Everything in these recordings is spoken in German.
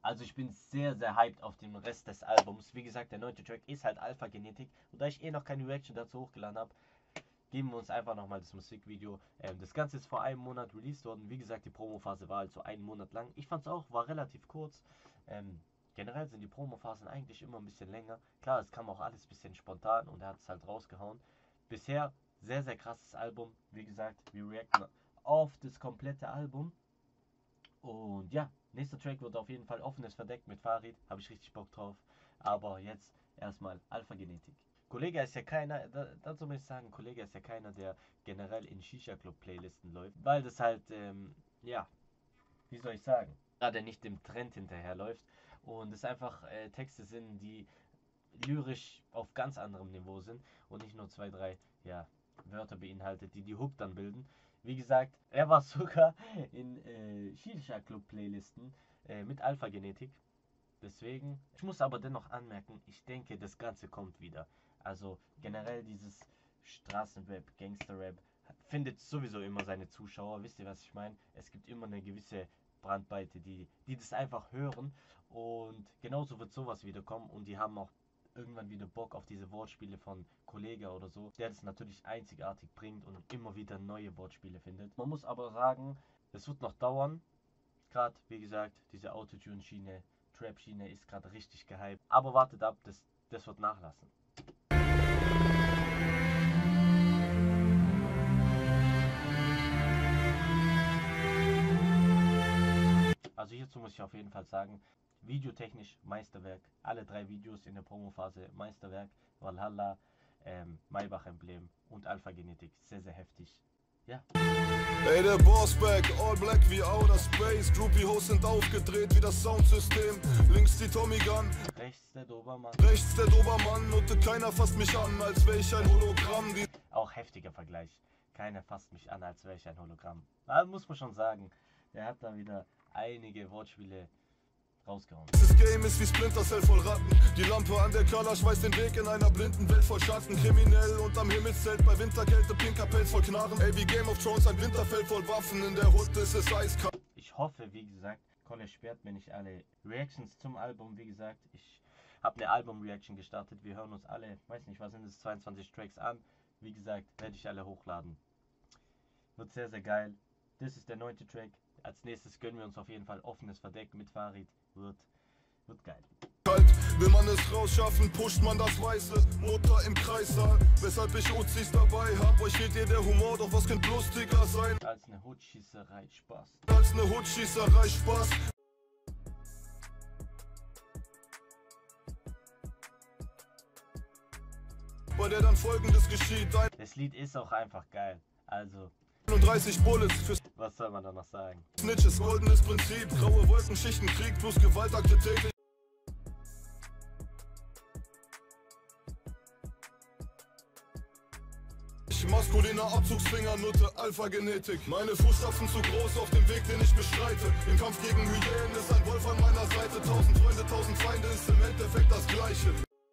Also ich bin sehr, sehr hyped auf den Rest des Albums. Wie gesagt, der 9. Track ist halt Alpha Genetik. Und da ich noch keine Reaction dazu hochgeladen habe, geben wir uns einfach nochmal das Musikvideo. Das Ganze ist vor einem Monat released worden. Wie gesagt, die Promophase war also einen Monat lang. Ich fand es auch, war relativ kurz. Generell sind die Promophasen eigentlich immer ein bisschen länger. Klar, es kam auch alles ein bisschen spontan und er hat es halt rausgehauen. Bisher sehr, sehr krasses Album. Wie gesagt, wir reacten auf das komplette Album. Und ja, nächster Track wird auf jeden Fall Offenes Verdeck mit Farid. Habe ich richtig Bock drauf. Aber jetzt erstmal Alpha Genetik. Kollege ist ja keiner, dazu muss ich sagen, Kollege ist ja keiner, der generell in Shisha-Club-Playlisten läuft. Weil das halt, ja, wie soll ich sagen, gerade nicht dem Trend hinterherläuft. Und es einfach Texte sind, die lyrisch auf ganz anderem Niveau sind und nicht nur zwei, drei, ja, Wörter beinhaltet, die die Hook dann bilden. Wie gesagt, er war sogar in Shisha Club Playlisten mit Alpha Genetik. Deswegen, ich muss aber dennoch anmerken, ich denke, das Ganze kommt wieder. Also generell dieses Straßenrap, Gangsterrap findet sowieso immer seine Zuschauer. Wisst ihr, was ich meine? Es gibt immer eine gewisse Brandweite, die das einfach hören. Und genauso wird sowas wieder kommen. Und die haben auch irgendwann wieder Bock auf diese Wortspiele von Kollege oder so, der das natürlich einzigartig bringt und immer wieder neue Wortspiele findet. Man muss aber sagen, es wird noch dauern. Gerade, wie gesagt, diese Autotune-Schiene, Trap-Schiene ist gerade richtig gehypt. Aber wartet ab, das wird nachlassen. Also hierzu muss ich auf jeden Fall sagen, videotechnisch Meisterwerk. Alle drei Videos in der Promophase Meisterwerk. Valhalla, Maybach-Emblem und Alpha Genetik. Sehr, sehr heftig. Ja. Ey, der Bossback, all black wie Outer Space. Droopy Hoes sind aufgedreht wie das Soundsystem. Links die Tommy Gun, Rechts der Dobermann. rechts der Dobermann. Und keiner fasst mich an, als wäre ich ein Hologramm. Auch heftiger Vergleich. Keiner fasst mich an, als wäre ich ein Hologramm. Da muss man schon sagen, der hat da wieder einige Wortspiele rausgehauen. Dieses Game ist wie Splinter Cell voll Ratten. Die Lampe an der Kalasch weist den Weg in einer blinden Welt voll Schatten. Kriminell unterm Himmelszelt bei Winterkälte, pinker Pelz voll Knarren. Ey, wie Game of Thrones, ein Winterfeld voll Waffen. In der Hut ist es eiskalt. Ich hoffe, wie gesagt, Kolle sperrt mir nicht alle Reactions zum Album. Wie gesagt, ich habe eine Album-Reaction gestartet. Wir hören uns alle, weiß nicht, was sind es, 22 Tracks an. Wie gesagt, werde ich alle hochladen. Wird sehr, sehr geil. Das ist der 9. Track. Als nächstes gönnen wir uns auf jeden Fall Offenes Verdeck mit Farid. Wird geil. Will man es rausschaffen, pusht man das Weiße. Mutter im Kreissaal, weshalb ich Uzis dabei hab. Euch fehlt ihr der Humor, doch was könnte lustiger sein? Als eine Hutschießerei Spaß. Als eine Hutschießerei Spaß. Bei der dann Folgendes geschieht. Das Lied ist auch einfach geil. Also, 31 Bullets fürs was soll man da noch sagen? Snitches, goldenes Prinzip. Graue Wolkenschichten, Krieg plus Gewaltakte täglich. Maskuliner Abzugsfinger, Nutte, Alpha-Genetik. Meine Fußstapfen zu groß auf dem Weg, den ich bestreite. Im Kampf gegen Hyänen ist ein Wolf an meiner Seite. 1000 Freunde, 1000 Feinde, ist im Endeffekt das Gleiche.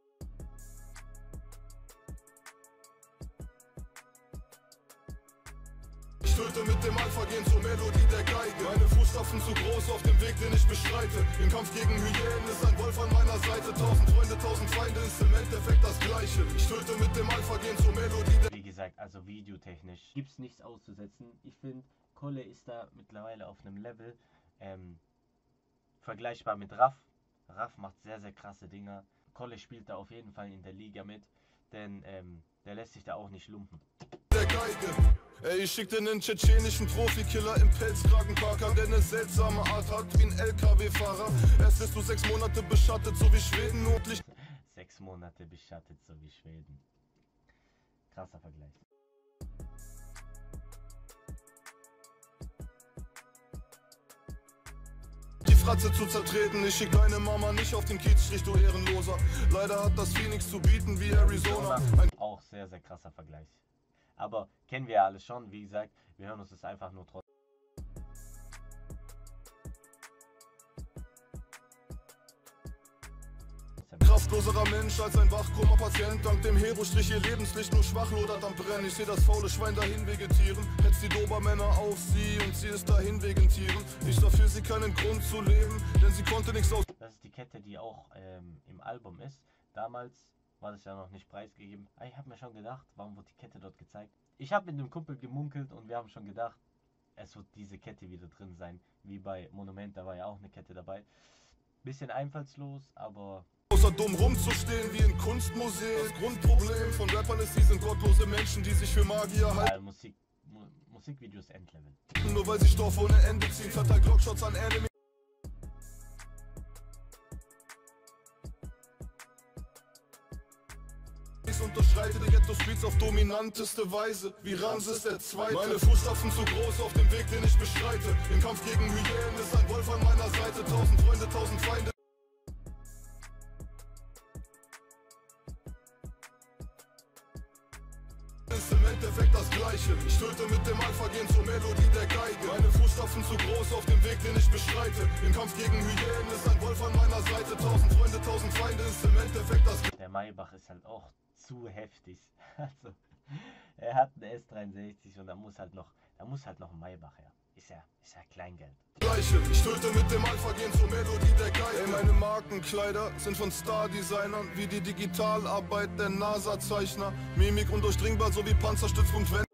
Ich töte mit dem Alpha-Gen zur Melodie der Geige. Meine Fußstapfen zu groß auf dem Weg, den ich bestreite. Im Kampf gegen Hyänen ist ein Wolf an meiner Seite. 1000 Freunde, 1000 Feinde, ist im Endeffekt das Gleiche. Ich töte mit dem Alpha-Gen zur Melodie der... Wie gesagt, also videotechnisch gibt es nichts auszusetzen. Ich finde, Kolle ist da mittlerweile auf einem Level vergleichbar mit Raff. Raff macht sehr, sehr krasse Dinger. Kolle spielt da auf jeden Fall in der Liga mit, denn der lässt sich da auch nicht lumpen. Der Geige. Ey, ich schick dir einen tschetschenischen Profikiller im Pelzkragenparker, der eine seltsame Art hat wie ein LKW-Fahrer. Erst bist du 6 Monate beschattet, so wie Schweden notlich. 6 Monate beschattet, so wie Schweden. Krasser Vergleich. Die Fratze zu zertreten, ich schick deine Mama nicht auf den Kiezstrich, du Ehrenloser. Leider hat das Phoenix zu bieten wie Arizona. Auch sehr, sehr krasser Vergleich. Aber kennen wir ja alles schon, wie gesagt, wir hören uns das einfach nur trotzdem. Kraft hilfloserer Mensch als ein Wachkoma-Patient. Dank dem Hero strich ihr Lebenslicht nur schwach lodert am Brennen. Ich seh das faule Schwein dahin vegetieren, hetzt die Dobermänner auf sie und sie ist dahin wegen Tieren. Ich sah für sie keinen Grund zu leben, denn sie konnte nichts aus. Das ist die Kette, die auch im Album ist. Damals war das ja noch nicht preisgegeben. Ich habe mir schon gedacht, warum wird die Kette dort gezeigt? Ich habe mit dem Kumpel gemunkelt und wir haben schon gedacht, es wird diese Kette wieder drin sein. Wie bei Monument, da war ja auch eine Kette dabei. Bisschen einfallslos, aber... Außer dumm rumzustehen wie in Kunstmuseen. Das Grundproblem von Rappern ist, sie sind gottlose Menschen, die sich für Magier halten. Musikvideos Endlevel. Nur weil sie Stoff ohne Ende ziehen, verteilt Glockshots an Enemy. Unterschreite die Ghetto-Streets auf dominanteste Weise, wie Ramses der Zweite. Meine Fußstapfen zu groß auf dem Weg, den ich beschreite. Im Kampf gegen Hyänen ist ein Wolf an meiner Seite. 1000 Freunde, 1000 Feinde. Ist im Endeffekt das Gleiche. Ich töte mit dem Alpha-Gen zur Melodie der Geige. Meine Fußstapfen zu groß auf dem Weg, den ich beschreite. Im Kampf gegen Hyänen ist ein Wolf an meiner Seite. 1000 Freunde, 1000 Feinde, ist im Endeffekt das Gleiche. Der Maybach ist halt auch zu heftig. Also, er hat einen S63 und da muss halt noch ein Maybach her. Ist ja Kleingeld. Ich töte mit dem Alpha-Gen zur Melodie der Geige. Ey, meine Markenkleider sind von Star-Designern, wie die Digitalarbeit der NASA-Zeichner. Mimik undurchdringbar, so wie Panzerstützpunkt Wende.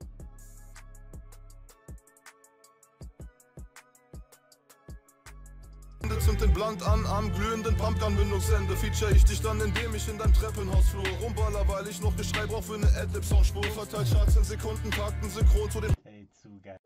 Zünd den Blunt an am glühenden Pumpgun-Mündungsende. Feature ich dich dann, indem ich in deinem Treppenhausflur rumballer, weil ich noch Geschrei brauch für eine Adlib-Soundspur. Verteilt Charts in Sekunden, Takten synchron zu den... Hey, zu geil.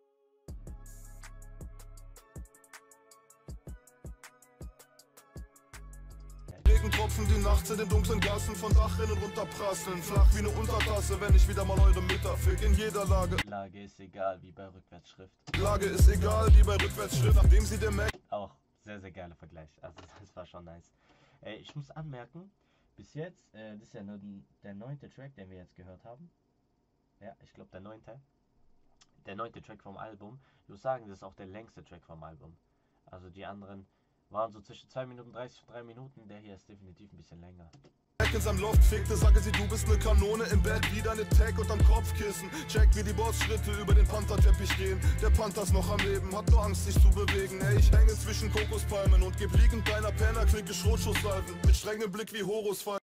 Regentropfen, die nachts in den dunklen Gassen von Dachrinnen runterprasseln. Flach wie eine Untertasse, wenn ich wieder mal eure Mütter fick. In jeder Lage. Lage ist egal, wie bei Rückwärtsschrift. Lage ist egal, wie bei Rückwärtsschrift, nachdem sie der Mac... Auch sehr, sehr geiler Vergleich. Also das war schon nice. Ich muss anmerken, bis jetzt, das ist ja nur der 9. Track, den wir jetzt gehört haben. Ja, ich glaube der 9. Der 9. Track vom Album. Ich muss sagen, das ist auch der längste Track vom Album. Also die anderen waren so zwischen 2 Minuten 30 und 3 Minuten. Der hier ist definitiv ein bisschen länger. in seinem Loft fickte, sage sie, du bist ne Kanone im Bett, wie deine Tag unterm Kopfkissen. Check, wie die Bossschritte über den Pantherteppich gehen. Der Panther ist noch am Leben, hat nur Angst, sich zu bewegen. Ey, ich hänge zwischen Kokospalmen und geb liegend deiner Penner Klinke Schrotschusssalven mit strengem Blick wie Horus fallen.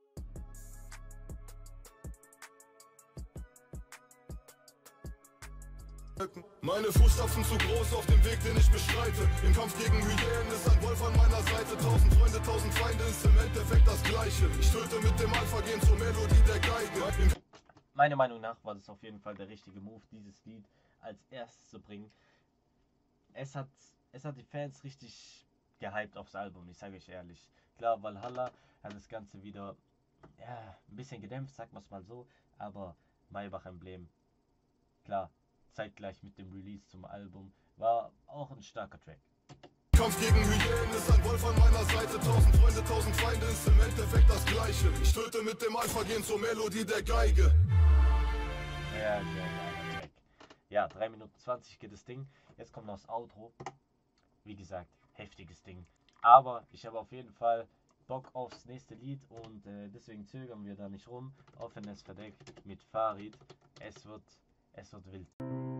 Meine Fußstapfen zu groß auf dem Weg, den ich beschreite. Im Kampf gegen Hyänen ist ein Wolf an meiner Seite. 1000 Freunde, 1000 Feinde ist im Endeffekt das Gleiche. Ich töte mit dem Alpha-Gen zur Melodie der Geige. Meiner Meinung nach war das auf jeden Fall der richtige Move, dieses Lied als erstes zu bringen. Es hat die Fans richtig gehypt aufs Album, ich sage euch ehrlich. Klar, Valhalla hat das Ganze wieder ein bisschen gedämpft, sagen wir es mal so. Aber Maybach-Emblem, klar, zeitgleich mit dem Release zum Album, war auch ein starker Track. Kampf gegen Hyänen ist ein Wolf an meiner Seite. 1000 Freunde, 1000 Feinde ist im Endeffekt das Gleiche. Ich töte mit dem Alpha-Gen zur Melodie der Geige. Sehr, sehr geiler Track. Ja, 3 Minuten 20 geht das Ding. Jetzt kommt noch das Outro. Wie gesagt, heftiges Ding. Aber ich habe auf jeden Fall Bock aufs nächste Lied und deswegen zögern wir da nicht rum. Offenes verdeckt mit Farid. Es wird wild.